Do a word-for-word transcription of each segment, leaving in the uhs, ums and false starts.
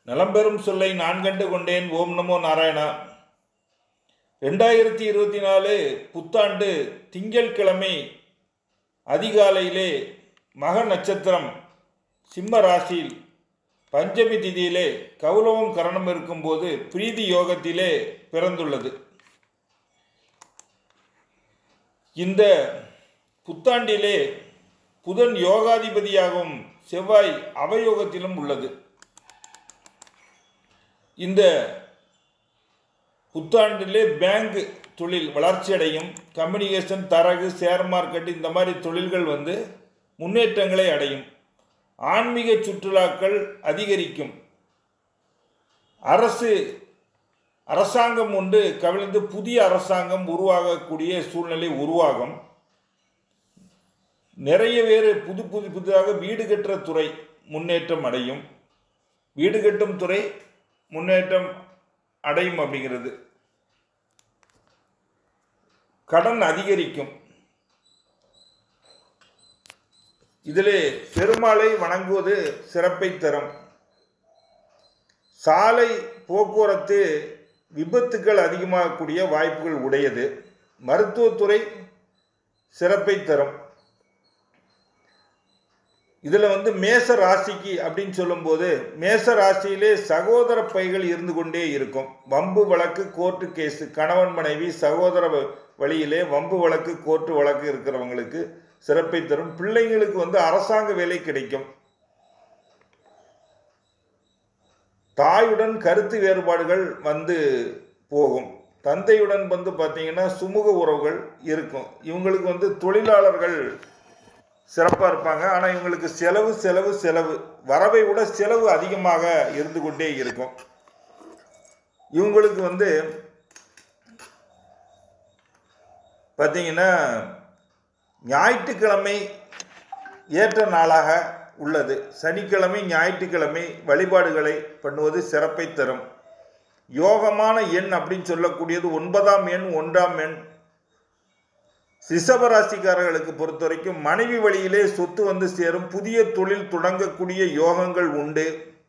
நலம்பெறும் சொல்லை நான் கண்டு கொண்டேன். ஓம் நமோ நாராயணா. ரெண்டாயிரத்தி இருபத்தி நாலு புத்தாண்டு திங்கட்கிழமை அதிகாலையிலே மக நட்சத்திரம் சிம்ம ராசியில் பஞ்சமி திதியிலே கௌலவம் கரணம் இருக்கும்போது பிரீதி யோகத்திலே பிறந்துள்ளது. இந்த புத்தாண்டிலே புதன் யோகாதிபதியாகவும் செவ்வாய் அவயோகத்திலும் உள்ளது. இந்த புத்தாண்டிலே பேங்க் தொழில் வளர்ச்சி அடையும். கம்யூனிகேஷன், தரகு, ஷேர் மார்க்கெட் இந்த மாதிரி தொழில்கள் வந்து முன்னேற்றங்களை அடையும். ஆன்மீக சுற்றுலாக்கள் அதிகரிக்கும். அரசு அரசாங்கம் ஒன்று கவிழ்ந்து புதிய அரசாங்கம் உருவாகக்கூடிய சூழ்நிலை உருவாகும். நிறைய பேர் புது புது புதிதாக வீடு கட்டுற துறை முன்னேற்றம் அடையும். வீடு கட்டும் துறை முன்னேற்றம் அடையும் அப்படிங்கிறது. கடன் அதிகரிக்கும். இதிலே பெருமாளை வணங்குவது சிறப்பை தரும். சாலை போக்குவரத்து விபத்துக்கள் அதிகமாகக்கூடிய வாய்ப்புகள் உடையது. மருத்துவத்துறை சிறப்பை தரும். இதில் வந்து மேச ராசிக்கு அப்படின்னு சொல்லும்போது மேச ராசியிலே சகோதர பைகள் இருந்து கொண்டே இருக்கும். வம்பு வழக்கு, கோர்ட்டு கேஸு, கணவன் மனைவி சகோதர வழியிலே வம்பு வழக்கு, கோர்ட்டு வழக்கு இருக்கிறவங்களுக்கு சிறப்பை தரும். பிள்ளைங்களுக்கு வந்து அரசாங்க வேலை கிடைக்கும். தாயுடன் கருத்து வேறுபாடுகள் வந்து போகும். தந்தையுடன் வந்து பார்த்தீங்கன்னா சுமூக உறவுகள் இருக்கும். இவங்களுக்கு வந்து தொழிலாளர்கள் சிறப்பாக இருப்பாங்க. ஆனால் இவங்களுக்கு செலவு செலவு செலவு வரவை விட செலவு அதிகமாக இருந்து கொண்டே இருக்கும். இவங்களுக்கு வந்து பார்த்தீங்கன்னா ஞாயிற்றுக்கிழமை ஏற்ற நாளாக உள்ளது. சனிக்கிழமை ஞாயிற்றுக்கிழமை வழிபாடுகளை பண்ணுவது சிறப்பை தரும். யோகமான எண் அப்படின்னு சொல்லக்கூடியது ஒன்பதாம் எண், ஒன்றாம் எண். ரிஷபராசிக்காரர்களுக்கு பொறுத்த வரைக்கும் மனைவி வழியிலே சொத்து வந்து சேரும். புதிய தொழில் தொடங்கக்கூடிய யோகங்கள் உண்டு.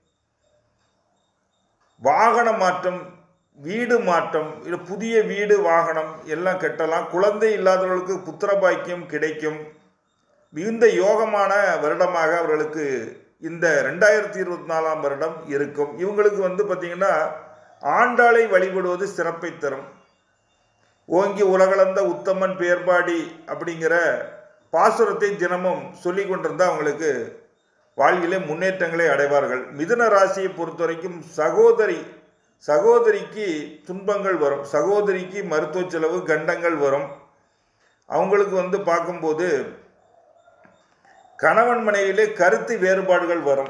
வாகன மாற்றம், வீடு மாற்றம், இல்லை புதிய வீடு, வாகனம் எல்லாம் கட்டலாம். குழந்தை இல்லாதவர்களுக்கு புத்திர பாக்கியம் கிடைக்கும். மிகுந்த யோகமான வருடமாக அவர்களுக்கு இந்த ரெண்டாயிரத்தி இருபத்தி நாலாம் வருடம் இருக்கும். இவங்களுக்கு வந்து பார்த்திங்கன்னா ஆண்டாளை வழிபடுவது சிறப்பை தரும். ஓங்கி உலகளந்த உத்தமன் பேர்பாடி அப்படிங்கிற பாசுரத்தை தினமும் சொல்லி கொண்டிருந்தால் அவங்களுக்கு வாழ்விலே முன்னேற்றங்களை அடைவார்கள். மிதுன ராசியை பொறுத்த வரைக்கும் சகோதரி சகோதரிக்கு துன்பங்கள் வரும். சகோதரிக்கு மருத்துவ செலவு, கண்டங்கள் வரும். அவங்களுக்கு வந்து பார்க்கும்போது கணவன் மனைவியிலே கருத்து வேறுபாடுகள் வரும்.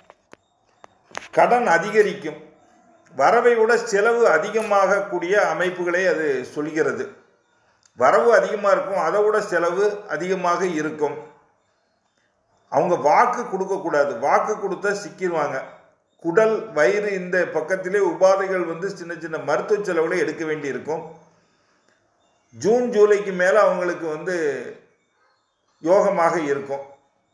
கடன் அதிகரிக்கும். வரவை விட செலவு அதிகமாக கூடிய அமைப்புகளை அது சொல்கிறது. வரவு அதிகமாக இருக்கும், அதை விட செலவு அதிகமாக இருக்கும். அவங்க வாக்கு கொடுக்கக்கூடாது. வாக்கு கொடுத்தா சிக்கிடுவாங்க. குடல், வயிறு இந்த பக்கத்திலே உபாதைகள் வந்து சின்ன சின்ன மருத்துவ செலவுகளை எடுக்க வேண்டி இருக்கும். ஜூன் ஜூலைக்கு மேலே அவங்களுக்கு வந்து யோகமாக இருக்கும்.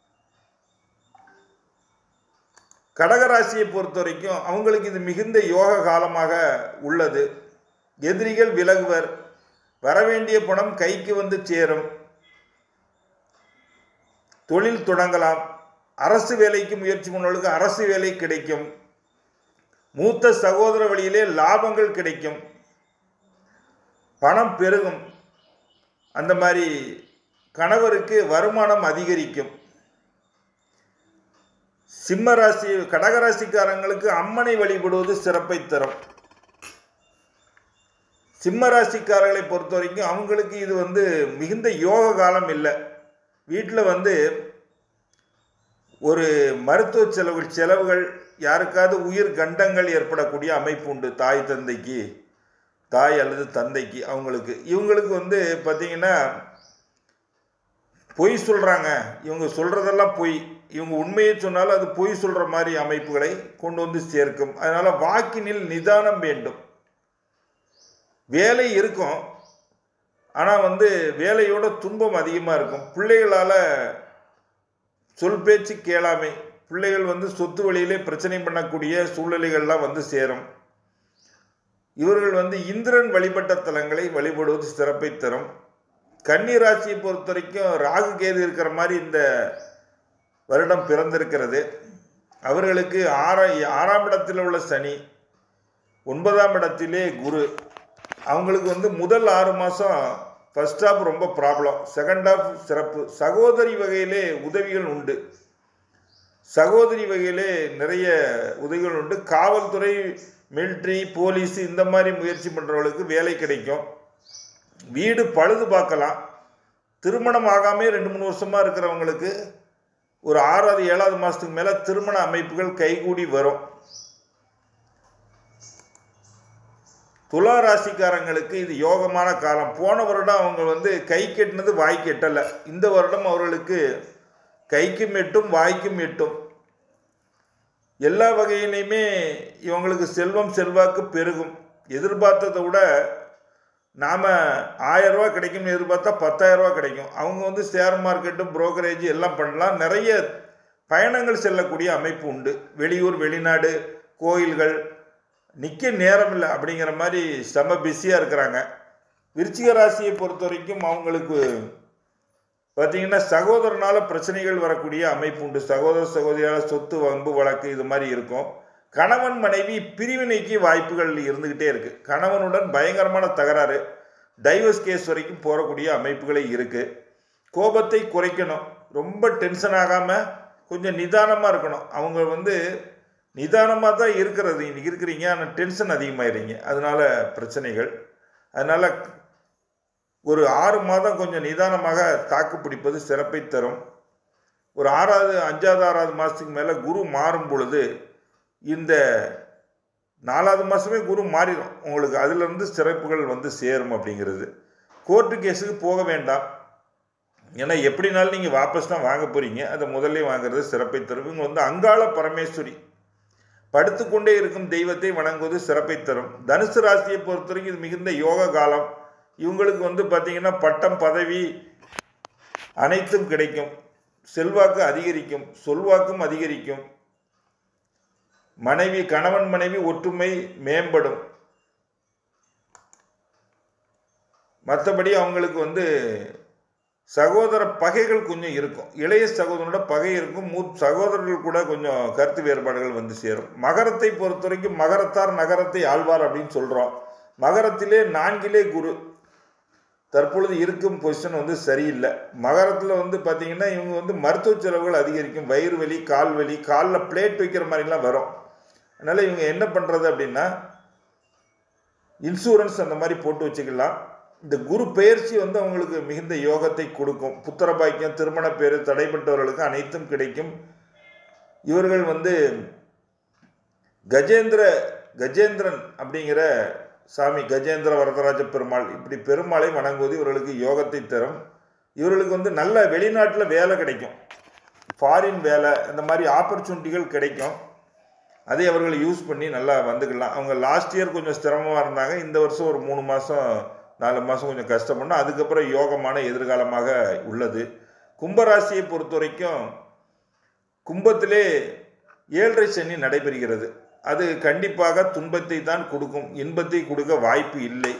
கடகராசியை பொறுத்த வரைக்கும் அவங்களுக்கு இது மிகுந்த யோக காலமாக உள்ளது. எதிரிகள் விலகுவர். வரவேண்டிய பணம் கைக்கு வந்து சேரும். தொழில் தொடங்கலாம். அரசு வேலைக்கு முயற்சி பண்ணவர்களுக்கு அரசு வேலை கிடைக்கும். மூத்த சகோதர வழியிலே லாபங்கள் கிடைக்கும். பணம் பெருகும். அந்த மாதிரி கணவருக்கு வருமானம் அதிகரிக்கும். சிம்ம ராசி கடகராசிக்காரங்களுக்கு அம்மனை வழிபடுவது சிறப்பை தரும். சிம்ம ராசிக்காரர்களை பொறுத்த வரைக்கும் அவங்களுக்கு இது வந்து மிகுந்த யோக காலம் இல்லை. வீட்டில் வந்து ஒரு மருத்துவ செலவு செலவுகள் யாருக்காவது உயிர் கண்டங்கள் ஏற்படக்கூடிய அமைப்பு உண்டு. தாய் தந்தைக்கு, தாய் அல்லது தந்தைக்கு அவங்களுக்கு இவங்களுக்கு வந்து பார்த்திங்கன்னா பொய் சொல்கிறாங்க. இவங்க சொல்கிறதெல்லாம் பொய். இவங்க உண்மையை சொன்னாலும் அது பொய் சொல்கிற மாதிரி அமைப்புகளை கொண்டு வந்து சேர்க்கும். அதனால் வாக்கினில் நிதானம் வேண்டும். வேலை இருக்கும், ஆனால் வந்து வேலையோட துன்பம் அதிகமாக இருக்கும். பிள்ளைகளால் சொல் பேச்சு கேளாமை, பிள்ளைகள் வந்து சொத்து வழியிலே பிரச்சனை பண்ணக்கூடிய சூழ்நிலைகள்லாம் வந்து சேரும். இவர்கள் வந்து இந்திரன் வழிபட்ட தலங்களை வழிபடுவது சிறப்பை தரும். கன்னி ராசியை பொறுத்த வரைக்கும் ராகு கேது இருக்கிற மாதிரி இந்த வருடம் பிறந்திருக்கிறது. அவர்களுக்கு ஆறா ஆறாம் இடத்தில் உள்ள சனி, ஒன்பதாம் இடத்திலே குரு. அவங்களுக்கு வந்து முதல் ஆறு மாதம் ஃபர்ஸ்ட் ஹாஃப் ரொம்ப ப்ராப்ளம், செகண்ட் ஹாஃப் சிறப்பு. சகோதரி வகையிலே உதவிகள் உண்டு, சகோதரி வகையிலே நிறைய உதவிகள் உண்டு. காவல்துறை, மிலிட்ரி, போலீஸ் இந்த மாதிரி முயற்சி பண்ணுறவங்களுக்கு வேலை கிடைக்கும். வீடு பழுது பார்க்கலாம். திருமணம் ஆகாமே ரெண்டு மூணு வருஷமாக இருக்கிறவங்களுக்கு ஒரு ஆறாவது ஏழாவது மாதத்துக்கு மேலே திருமண அமைப்புகள் கைகூடி வரும். துலா ராசிக்காரங்களுக்கு இது யோகமான காலம். போன வருடம் அவங்க வந்து கை கெட்டினது வாய் கெட்டலை. இந்த வருடம் அவர்களுக்கு கைக்கும் எட்டும் வாய்க்கும் எட்டும். எல்லா வகையிலையுமே இவங்களுக்கு செல்வம் செல்வாக்கு பெருகும். எதிர்பார்த்ததை விட நாம் ஆயிரம் ரூபா கிடைக்கும்னு எதிர்பார்த்தா பத்தாயிரம் ரூபா கிடைக்கும். அவங்க வந்து ஷேர் மார்க்கெட்டு, புரோக்கரேஜ் எல்லாம் பண்ணலாம். நிறைய பயணங்கள் செல்லக்கூடிய அமைப்பு உண்டு. வெளியூர், வெளிநாடு, கோயில்கள், நிற்க நேரம் இல்லை அப்படிங்கிற மாதிரி செம பிஸியாக இருக்கிறாங்க. விருச்சிக ராசியை பொறுத்த வரைக்கும் அவங்களுக்கு பார்த்திங்கன்னா சகோதரனால் பிரச்சனைகள் வரக்கூடிய அமைப்பு உண்டு. சகோதர சகோதரியால் சொத்து, வம்பு, வழக்கு இது மாதிரி இருக்கும். கணவன் மனைவி பிரிவினைக்கு வாய்ப்புகள் இருந்துக்கிட்டே இருக்குது. கணவனுடன் பயங்கரமான தகராறு, டைவர்ஸ் கேஸ் வரைக்கும் போகக்கூடிய அமைப்புகளே இருக்குது. கோபத்தை குறைக்கணும். ரொம்ப டென்ஷன் ஆகாமல் கொஞ்சம் நிதானமாக இருக்கணும். அவங்க வந்து நிதானமாக தான் இருக்கிறது இருக்கிறீங்க, ஆனால் டென்ஷன் அதிகமாகிடுறீங்க, அதனால் பிரச்சனைகள். அதனால் ஒரு ஆறு மாதம் கொஞ்சம் நிதானமாக தாக்கு பிடிப்பது சிறப்பை தரும். ஒரு ஆறாவது அஞ்சாவது ஆறாவது மாதத்துக்கு மேலே குரு மாறும் பொழுது இந்த நாலாவது மாதமே குரு மாறிடும் உங்களுக்கு. அதிலிருந்து சிறப்புகள் வந்து சேரும் அப்படிங்கிறது. கோர்ட்டு கேஸுக்கு போக வேண்டாம், ஏன்னா எப்படினாலும் நீங்கள் வாபஸ் தான் வாங்க போகிறீங்க. அதை முதல்ல வாங்குறது சிறப்பை தரும். இவங்க வந்து அங்காள பரமேஸ்வரி, படுத்துக்கொண்டே இருக்கும் தெய்வத்தை வணங்குவது சிறப்பை தரும். தனுசு ராசியை பொறுத்த வரைக்கும் இது மிகுந்த யோக காலம். இவங்களுக்கு வந்து பார்த்திங்கன்னா பட்டம், பதவி அனைத்தும் கிடைக்கும். செல்வாக்கு அதிகரிக்கும், சொல்வாக்கும் அதிகரிக்கும். மனைவி, கணவன் மனைவி ஒற்றுமை மேம்படும். மற்றபடி அவங்களுக்கு வந்து சகோதர பகைகள் கொஞ்சம் இருக்கும். இளைய சகோதரனோட பகை இருக்கும். மூ சகோதரர்கள் கூட கொஞ்சம் கருத்து வேறுபாடுகள் வந்து சேரும். மகரத்தை பொறுத்த வரைக்கும் மகரத்தார் நகரத்தை ஆழ்வார் அப்படின்னு சொல்கிறோம். மகரத்திலே நான்கிலே குரு தற்பொழுது இருக்கும் பொசிஷன் வந்து சரியில்லை. மகரத்தில் வந்து பார்த்திங்கன்னா இவங்க வந்து மருத்துவ செலவுகள் அதிகரிக்கும். வயிறு வலி, கால் வலி, காலில் பிளேட் வைக்கிற மாதிரிலாம் வரும். அதனால் இவங்க என்ன பண்ணுறது அப்படின்னா இன்சூரன்ஸ் அந்த மாதிரி போட்டு வச்சுக்கலாம். இந்த குரு பெயர்ச்சி வந்து அவங்களுக்கு மிகுந்த யோகத்தை கொடுக்கும். புத்திர பாக்கியம், திருமண பேரு தடைப்பட்டவர்களுக்கு அனைத்தும் கிடைக்கும். இவர்கள் வந்து கஜேந்திர கஜேந்திரன் அப்படிங்கிற சாமி, கஜேந்திர வரதராஜ பெருமாள், இப்படி பெருமாளை வணங்குவது இவர்களுக்கு யோகத்தை தரும். இவர்களுக்கு வந்து நல்ல வெளிநாட்டில் வேலை கிடைக்கும், ஃபாரின் வேலை, இந்த மாதிரி ஆப்பர்ச்சுனிட்டிகள் கிடைக்கும். அதை அவர்கள் யூஸ் பண்ணி நல்லா வந்துக்கலாம். அவங்க லாஸ்ட் இயர் கொஞ்சம் சிரமமாக இருந்தாங்க. இந்த வருஷம் ஒரு மூணு மாதம் நாலு மாதம் கொஞ்சம் கஷ்டப்படணும். அதுக்கப்புறம் யோகமான எதிர்காலமாக உள்ளது. கும்பராசியை பொறுத்த வரைக்கும் கும்பத்திலே ஏழரை சனி நடைபெறுகிறது. அது கண்டிப்பாக துன்பத்தை தான் கொடுக்கும், இன்பத்தை கொடுக்க வாய்ப்பு இல்லை.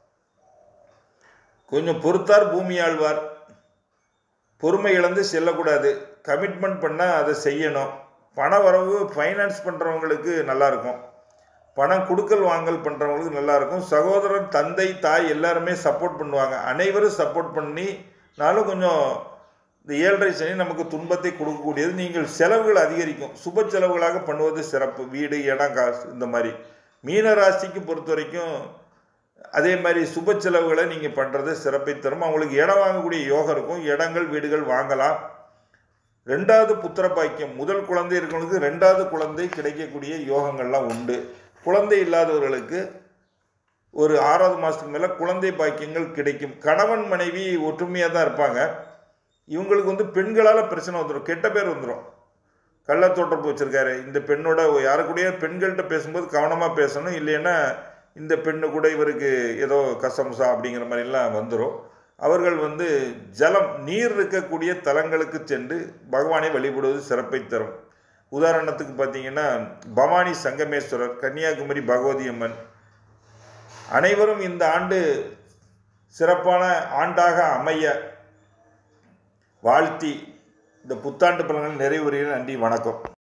கொஞ்சம் பொறுத்தார் பூமி ஆழ்வார். பொறுமை இழந்து செல்லக்கூடாது. கமிட்மெண்ட் பண்ணால் அதை செய்யணும். பண வரவு ஃபைனான்ஸ் பண்ணுறவங்களுக்கு நல்லாயிருக்கும். பணம் கொடுக்கல் வாங்கல் பண்ணுறவங்களுக்கு நல்லாயிருக்கும். சகோதரன், தந்தை, தாய் எல்லாருமே சப்போர்ட் பண்ணுவாங்க. அனைவரும் சப்போர்ட் பண்ணினாலும் கொஞ்சம் இந்த ஏழரை சனி நமக்கு துன்பத்தை கொடுக்கக்கூடியது. நீங்கள் செலவுகள் அதிகரிக்கும். சுப செலவுகளாக பண்ணுவது சிறப்பு. வீடு, இடம், காசு இந்த மாதிரி. மீன ராசிக்கு பொறுத்த வரைக்கும் அதே மாதிரி சுப செலவுகளை நீங்கள் பண்ணுறது சிறப்பை தரும். அவங்களுக்கு இடம் வாங்கக்கூடிய யோகம் இருக்கும். இடங்கள், வீடுகள் வாங்கலாம். ரெண்டாவது புத்திர பாக்கியம், முதல் குழந்தை இருக்கிறவங்களுக்கு ரெண்டாவது குழந்தை கிடைக்கக்கூடிய யோகங்கள்லாம் உண்டு. குழந்தை இல்லாதவர்களுக்கு ஒரு ஆறாவது மாதத்துக்கு மேலே குழந்தை பாக்கியங்கள் கிடைக்கும். கணவன் மனைவி ஒற்றுமையாக தான் இருப்பாங்க. இவங்களுக்கு வந்து பெண்களால் பிரச்சனை வந்துடும், கெட்ட பேர் வந்துடும். கள்ள தொடர்பு வச்சுருக்காரு இந்த பெண்ணோட, யாருக்கூடய பெண்கள்கிட்ட பேசும்போது கவனமாக பேசணும். இல்லைன்னா இந்த பெண்ணு கூட இவருக்கு ஏதோ கசம்சா அப்படிங்கிற மாதிரிலாம் வந்துடும். அவர்கள் வந்து ஜலம், நீர் இருக்கக்கூடிய தலங்களுக்கு சென்று பகவானை வழிபடுவது சிறப்பை தரும். உதாரணத்துக்கு பார்த்தீங்கன்னா பவானி சங்கமேஸ்வரர், கன்னியாகுமரி பகவதி அம்மன், அனைவரும் இந்த ஆண்டு சிறப்பான ஆண்டாக அமைய வாழ்த்தி இந்த புத்தாண்டு பலன்கள் நிறைவுறுகிறேன். நன்றி, வணக்கம்.